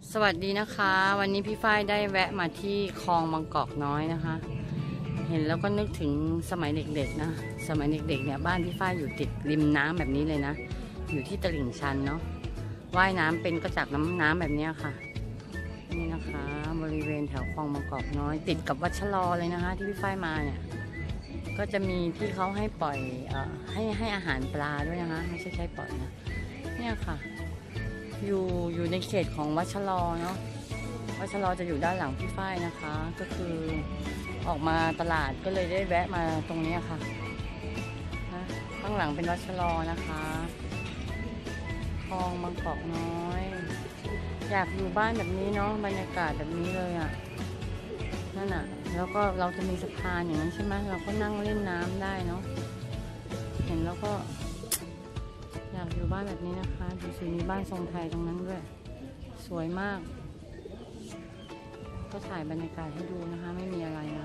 สวัสดีนะคะวันนี้พี่ฝ้ายได้แวะมาที่คลองบางกอกน้อยนะคะเห็นแล้วก็นึกถึงสมัยเด็กๆนะสมัยเด็กๆเนี่ยบ้านพี่ฝ้ายอยู่ติดริมน้ำแบบนี้เลยนะอยู่ที่ตลิ่งชันเนาะว่ายน้ำเป็นก็จากน้ำแบบนี้ค่ะนี่นะคะบริเวณแถวคลองบางกอกน้อยติดกับวัดชะลอเลยนะคะที่พี่ฝ้ายมาเนี่ยก็จะมีที่เขาให้ปล่อยให้อาหารปลาด้วยนะคะไม่ใช่แค่ปล่อยนะเนี่ยค่ะอยู่ในเขตของวัดชะลอเนาะวัดชะลอจะอยู่ด้านหลังพี่ฝ้ายนะคะก็คือออกมาตลาดก็เลยได้แวะมาตรงนี้ค่ะนะข้างหลังเป็นวัดชะลอนะคะคลองบางกอกน้อยอยากอยู่บ้านแบบนี้เนาะบรรยากาศแบบนี้เลยอ่ะนั่นอ่ะแล้วก็เราจะมีสะพานอย่างนั้นใช่ไหมเราก็นั่งเล่นน้ำได้เนาะเห็นแล้วก็อยากอยู่บ้านแบบนี้นะคะดูสิมีบ้านทรงไทยตรงนั้นด้วยสวยมากก็ถ่ายบรรยากาศให้ดูนะคะไม่มีอะไรนะ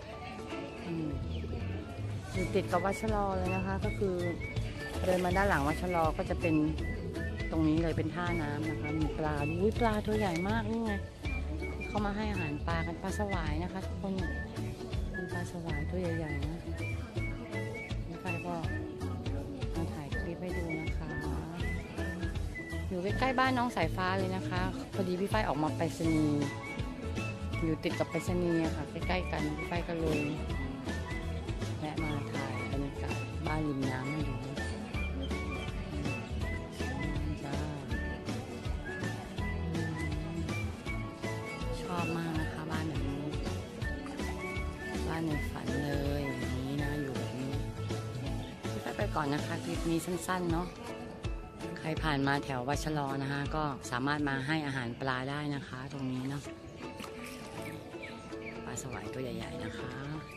อยู่ติดกับวัดชะลอเลยนะคะก็คือเดินมาด้านหลังวัดชะลอก็จะเป็นตรงนี้เลยเป็นท่าน้ำนะคะมีปลาดูปลาตัวใหญ่มากนี่ไงเขามาให้อาหารปลากันปลาสวายนะคะทุกคนเป็นปลาสวายตัวใหญ่ๆนะนี่ใครก็มาถ่ายคลิปให้ดูนะคะอยู่ใกล้ๆบ้านน้องสายฟ้าเลยนะคะพอดีพี่ฝ้ายออกมาไปรษณีย์อยู่ติดกับไปรษณีย์ค่ะใกล้ๆกันพี่ฝ้ายก็เลยแวะมาถ่ายบรรยากาศบ้านริมน้ำให้ดูชอบมากนะคะบ้านแบบนี้บ้านในฝันเลยอย่างนี้นะอยู่แบบนี้พี่ฝ้ายไปก่อนนะคะคลิปนี้สั้นๆเนาะใครผ่านมาแถววัดชะลอนะคะก็สามารถมาให้อาหารปลาได้นะคะตรงนี้เนาะปลาสวายตัวใหญ่ๆนะคะ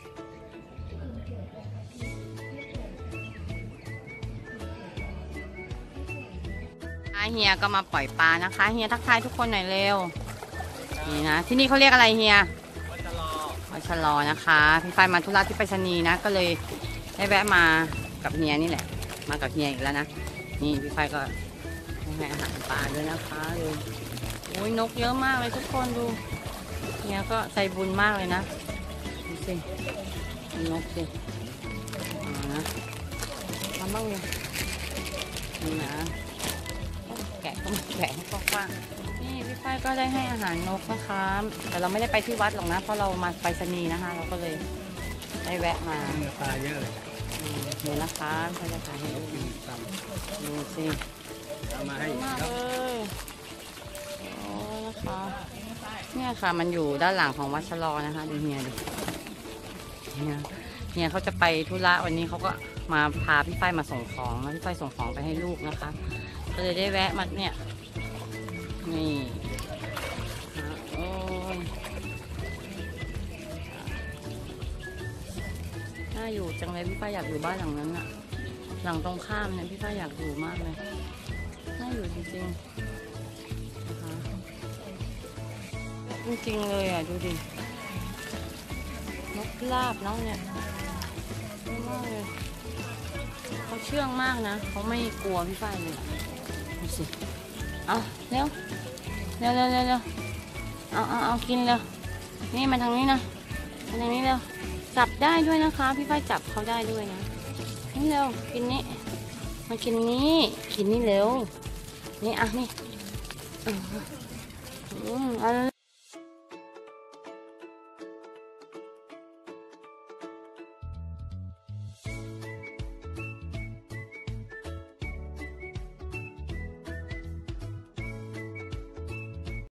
เฮียก็มาปล่อยปลานะคะเฮียทักทายทุกคนหน่อยเร็วนี่นะที่นี่เขาเรียกอะไรเฮียวัดชะลอวัดชะลอนะคะพี่ฝ้ายมาธุระที่ไปรษณีย์นะก็เลยได้แวะมากับเฮียนี่แหละมากับเฮียอีกแล้วนะนี่พี่ฝ้ายก็ให้อาหารปลาด้วยนะคะดูโอ้ยนกเยอะมากเลยทุกคนดูเนี่ยก็ใจบุญมากเลยนะดูสินกสินะทำบ้างเลยนี่นะแกะก็แกะให้กว้างๆนี่พี่ฝ้ายก็ได้ให้อาหารนกนะคะแต่เราไม่ได้ไปที่วัดหรอกนะเพราะเรามาไปรษณีย์นะคะเราก็เลยได้แวะมาปลาเยอะเลยเดี๋ยวนะคะเขาจะถ่ายให้ดูสิเอามาให้มากเลยโอ้นะคะเนี่ยค่ะมันอยู่ด้านหลังของวัดชะลอนะคะดูเฮียดิเนี่ยเขาจะไปธุระวันนี้เขาก็มาพาพี่ฝ้ายมาส่งของแล้วพี่ฝ้ายส่งของไปให้ลูกนะคะก็เลยได้แวะมาเนี่ยนี่โอ้ยน่าอยู่จังเลยพี่ฝ้ายอยากอยู่บ้านหลังนั้นอะหลังตรงข้ามเนี่ยพี่ฝ้ายอยากอยู่มากเลยน่าอยู่จริงๆนะคะจริงๆเลยอ่ะดูดินกลาบน้องเนี่ยเยอะมากเลยเขาเชื่องมากนะเขาไม่กลัวพี่ฝ้ายเลยดูสิเอาเร็วเอากินเร็วนี่มาทางนี้นะมาทางนี้เร็วจับได้ด้วยนะคะพี่ฝ้ายจับเขาได้ด้วยนะนี่เร็วกินนี้มากินนี้กินนี่เร็วนี่อ่ะนี่